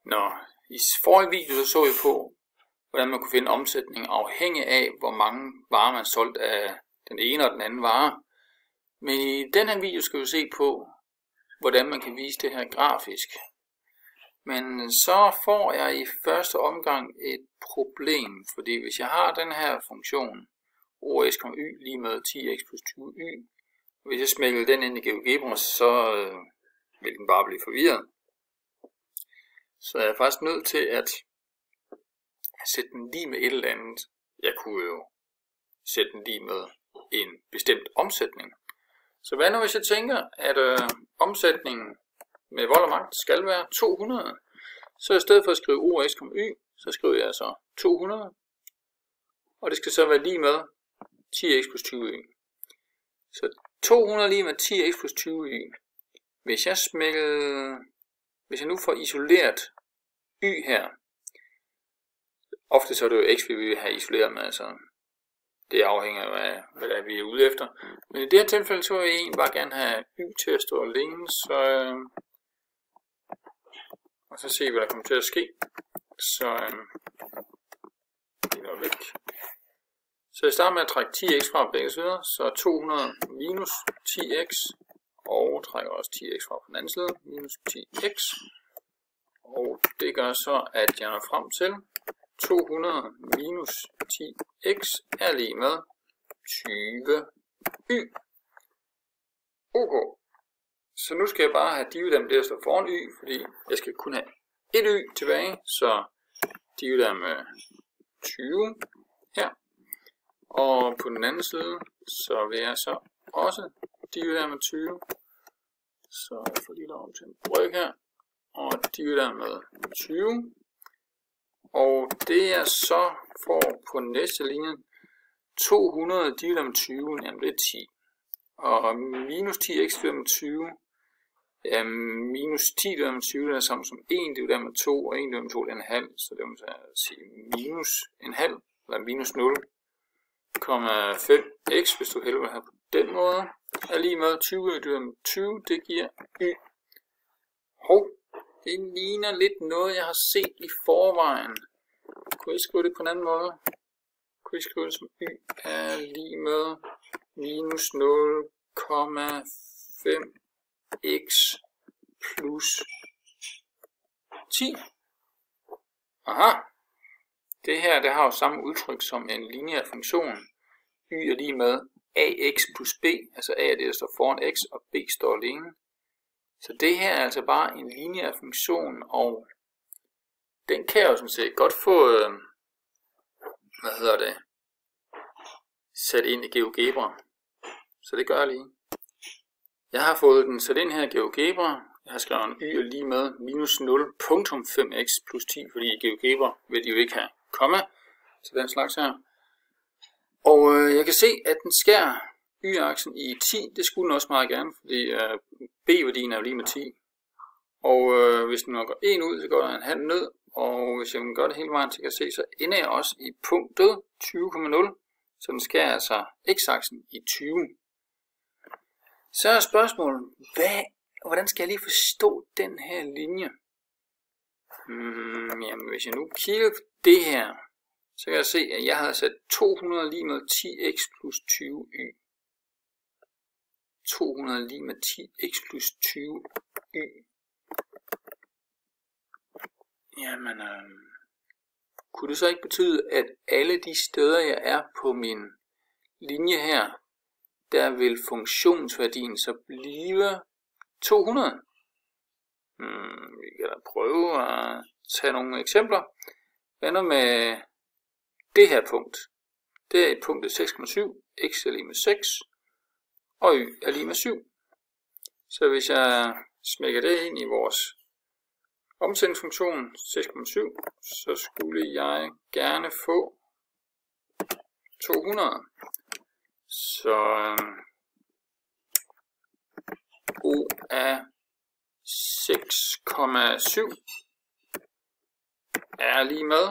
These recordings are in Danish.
I forrige video så vi på, hvordan man kunne finde omsætning afhængig af, hvor mange varer man solgte af den ene og den anden vare. Men i den her video skal vi se på, hvordan man kan vise det her grafisk. Men så får jeg i første omgang et problem, fordi hvis jeg har den her funktion, OS,y lige med 10x plus 20y, hvis jeg smækker den ind i GeoGebra, så vil den bare blive forvirret. Så jeg er faktisk nødt til at sætte den lige med et eller andet. Jeg kunne jo sætte den lige med en bestemt omsætning. Så hvad nu hvis jeg tænker, at omsætningen med vold og magt skal være 200, så i stedet for at skrive OS,y, så skriver jeg så 200, og det skal så være lige med 10x plus 20y. Så 200 lige med 10x plus 20y. Hvis jeg nu får isoleret y her, ofte så er det jo x, vi vil have isoleret med, så det afhænger af, hvad det er, vi er ude efter. Men i det her tilfælde, så vil jeg egentlig bare gerne have y til at stå alene, og så se, hvad der kommer til at ske. Så det er væk. Så jeg starter med at trække 10x fra begge sider, så 200 minus 10x, og trækker også 10x fra på den anden side, minus 10x. Og det gør så, at jeg når frem til 200 minus 10x er lige med 20y. Ok. Så nu skal jeg bare have dividend der står foran y, fordi jeg skal kun have et y tilbage, så dividend med 20 her. Og på den anden side, så vil jeg så også dividend med 20. Så jeg får lige lov til en bryg her. Og dividerer med 20. Og det jeg så får på næste linje, 200 divideret med 20, jamen det er 10. Og minus 10x divideret med 20, minus 10 divideret med 20, det er samme som 1 divideret med 2, og 1 divideret med 2 det er en halv, så det må så sige minus en halv, eller minus 0,5x, hvis du hellere vil have på den måde, er lige med 20 divideret med 20, det giver y. Hov. Det ligner lidt noget, jeg har set i forvejen. Kunne jeg skrive det på en anden måde? Kunne jeg skrive det som y er lige med minus 0,5x plus 10? Aha! Det her det har jo samme udtryk som en lineær funktion. Y er lige med ax plus b, altså a er det, der står foran x, og b står alene. Så det her er altså bare en lineær funktion, og den kan jeg jo sådan set godt få, sat ind i GeoGebra. Så det gør jeg lige. Jeg har fået den sat ind her i GeoGebra. Jeg har skrevet en y er lige med minus 0,5x plus 10, fordi i GeoGebra vil de jo ikke have komma til den slags her. Og jeg kan se, at den skærer y-aksen i 10, det skulle den også meget gerne, fordi b-værdien er jo lige med 10. Og hvis den går 1 ud, så går der en halv ned, og hvis jeg gør det hele vejen, så kan jeg se, så ender jeg også i punktet 20,0, så den skærer altså x-aksen i 20. Så er spørgsmålet, hvordan skal jeg lige forstå den her linje? Jamen, hvis jeg nu kigger på det her, så kan jeg se, at jeg har sat 200 lige med 10x plus 20y. 200 lige med 10x plus 20y. Jamen, kunne det så ikke betyde, at alle de steder, jeg er på min linje her, der vil funktionsværdien så blive 200? Vi kan da prøve at tage nogle eksempler. Hvad nu med det her punkt? Det er et punkt 6,7, x er lige med 6. Og y er lige med 7. Så hvis jeg smækker det ind i vores omsætningsfunktion 6,7, så skulle jeg gerne få 200. Så o af 6,7 er lige med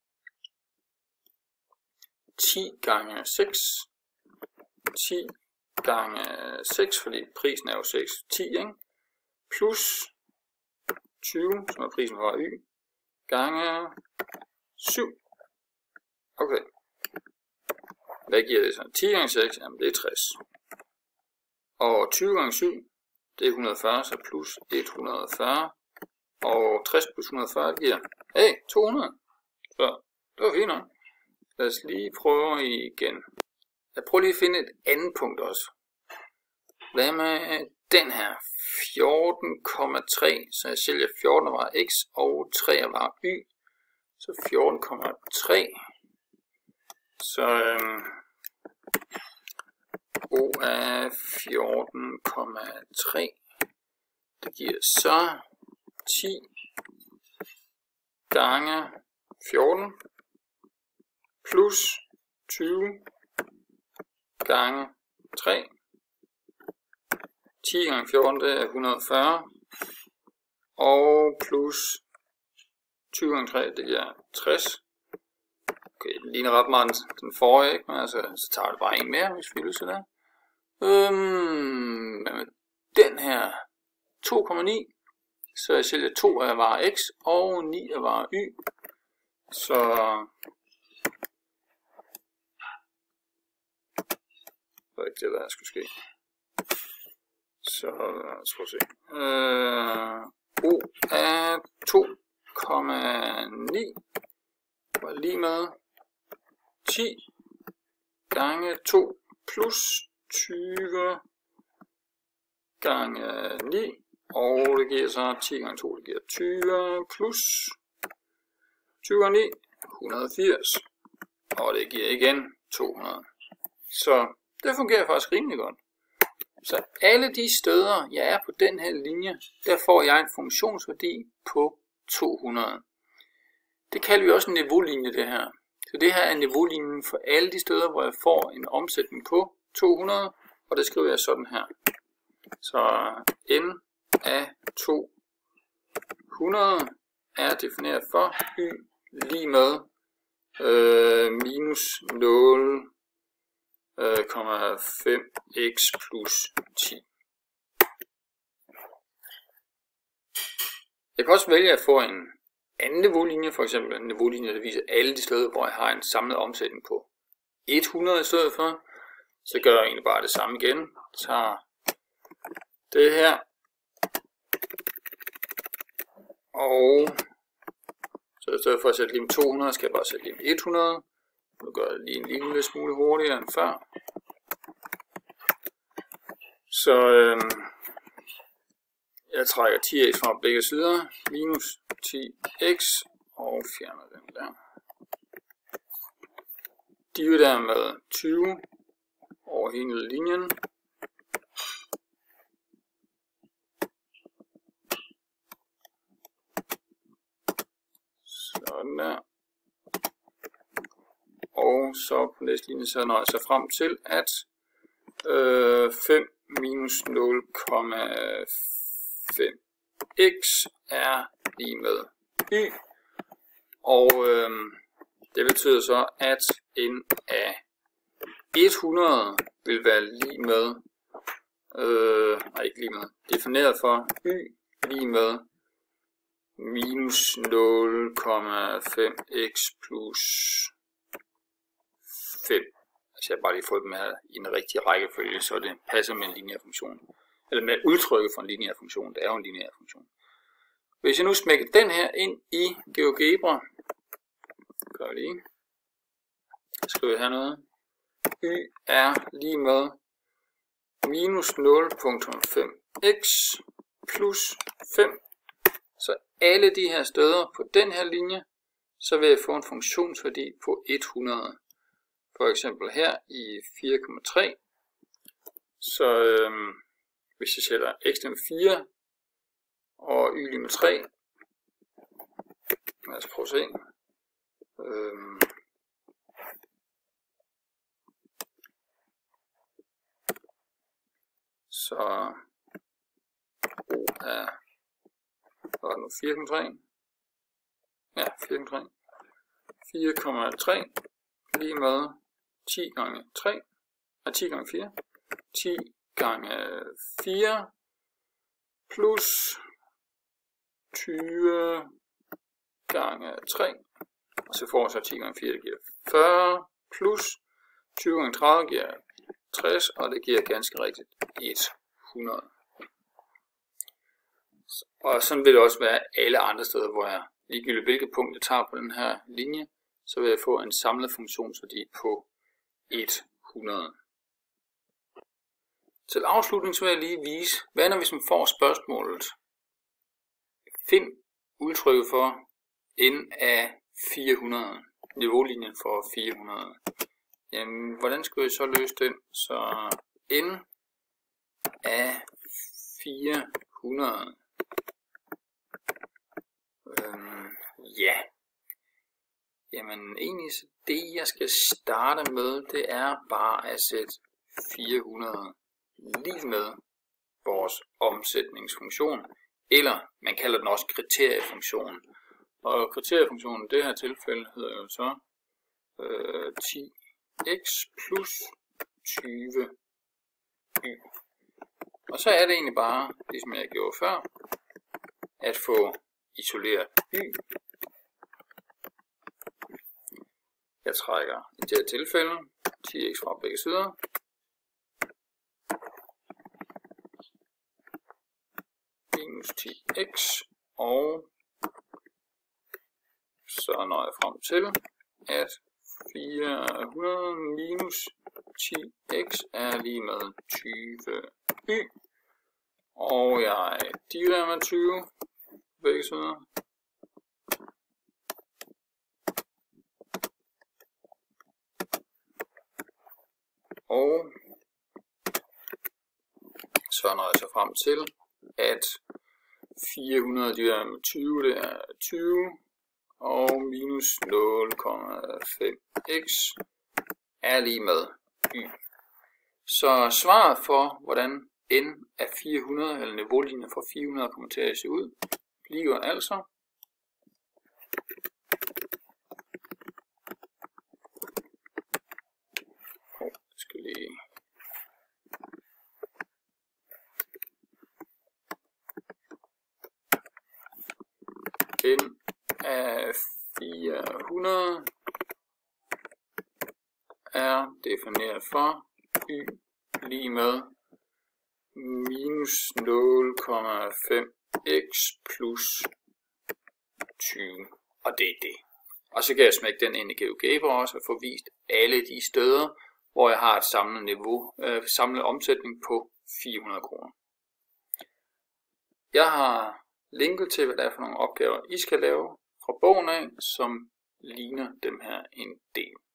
10 gange 6. 10 gange 6, fordi prisen er jo 6, 10, ikke? Plus 20, som er prisen for y, gange 7. Okay. Hvad giver det så? 10 gange 6, jamen det er 60. Og 20 gange 7, det er 140, så plus 140. Og 60 plus 140 giver, hey, 200. Så det var fint nok. Lad os lige prøve igen. Jeg prøver lige at finde et andet punkt også. Hvad med den her? 14,3, så jeg sælger 14 var x og 3 var y. Så 14,3. Så O er 14,3. Det giver så 10 gange 14 plus 20 gange 3. 10 gange 14, det er 140. Og plus 20 gange 3, det giver 60. Okay, det ligner ret meget den forrige, ikke? Men altså, så tager det bare en mere, hvis vi vil til det. Med den her 2,9, så jeg sælger 2 af vare x og 9 af vare y. Så det var ikke det, der skulle ske. Så lad os prøve at se. O er 2,9 var lige med 10 gange 2 plus 20 gange 9. Og det giver så 10 gange 2, det giver 20 plus 20 gange 9, 180. Og det giver igen 200. Så det fungerer faktisk rimelig godt. Så alle de steder, jeg er på den her linje, der får jeg en funktionsværdi på 200. Det kalder vi også en niveaulinje, det her. Så det her er niveaulinjen for alle de steder, hvor jeg får en omsætning på 200. Og det skriver jeg sådan her. Så n af 200 er defineret for y lige med minus 0,5x plus 10. Jeg kan også vælge at få en anden niveaulinje, for eksempel en niveaulinje, der viser alle de steder, hvor jeg har en samlet omsætning på 100 i stedet for. Så gør jeg egentlig bare det samme igen. Tager det her. Og så i stedet for at sætte lim 200, skal jeg bare sætte lim 100. Nu gør jeg lige en lille smule hurtigere end før. Så jeg trækker 10x fra begge sider. Minus 10x og fjerner den der. Dividerer med 20 over hele linjen. Sådan der. Og så på næste linje, så når jeg så frem til, at 5 minus 0,5x er lige med y. Og det betyder så, at n af 100 vil være lige med, ikke lige med, defineret for y lige med minus 0,5x plus 5. Altså jeg har bare lige fået dem her i en rigtig rækkefølge, så det passer med en lineær funktion. Eller med udtrykket for en lineær funktion. Det er jo en lineær funktion. Hvis jeg nu smækker den her ind i GeoGebra, gør jeg lige. Jeg skriver her noget. Y er lige med minus 0,5x plus 5. Så alle de her steder på den her linje, så vil jeg få en funktionsværdi på 100. For eksempel her i 4,3. Så hvis jeg sætter x lig med 4 og y lig med 3. Lad os prøve at se. Så O er, hvad er det nu, 4,3? Ja, 4,3. 4,3 lige med 10 gange 3, 10 gange 4. 10 gange 4 plus 20 gange 3, og så får så 10 gange 4, det giver 40, plus 20 gange 30 giver 60, og det giver ganske rigtigt 100. Og sådan vil det også være alle andre steder, hvor jeg ligegyldigt hvilket punkt jeg tager på den her linje, så vil jeg få en samlet funktionsværdi på 100. Til afslutning så vil jeg lige vise, hvad når hvis man får spørgsmålet, find udtrykket for n af 400, niveaulinjen for 400. Jamen, hvordan skal jeg så løse den? Så n af 400. Ja. Jamen, egentlig så det jeg skal starte med, det er bare at sætte 400 lige med vores omsætningsfunktion, eller man kalder den også kriteriefunktionen. Og kriteriefunktionen i det her tilfælde hedder jo så 10x plus 20y. Og så er det egentlig bare, ligesom jeg gjorde før, at få isoleret y. Jeg trækker i det her tilfælde 10x fra begge sider. Minus 10x, og så når jeg frem til, at 400 minus 10x er lige med 20y, og jeg dividerer med 20 på begge sider. Og så når jeg så frem til, at 400 divideret med 20, det er 20, og minus 0,5x er lige med y. Så svaret for, hvordan n af 400, eller niveaulinjen for 400 kommer til at se ud, bliver altså n af 400 er defineret for y lige med minus 0,5x plus 20. Og det er det. Og så kan jeg smække den ind i GeoGebra også og få vist alle de steder, hvor jeg har et samlet niveau, samlet omsætning på 400 kroner. Jeg har linket til, hvad det er for nogle opgaver, I skal lave fra bogen af, som ligner dem her en del.